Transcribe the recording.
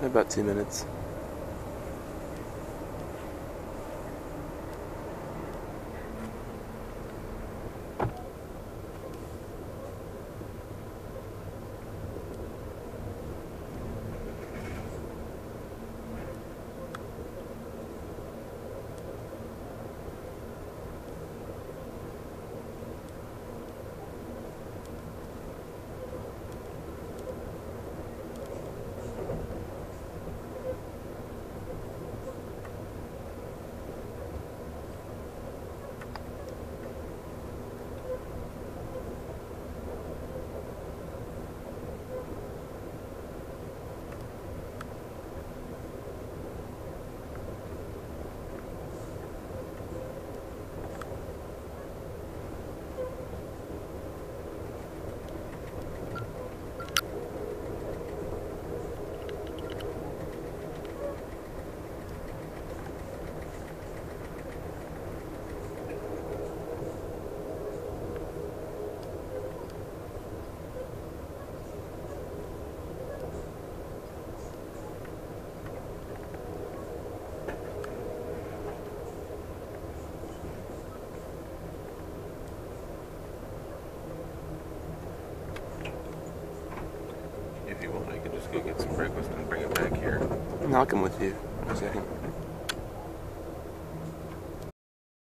About 2 minutes. If you want, I can just go get some breakfast and bring it back here. No, I'll come with you in a second.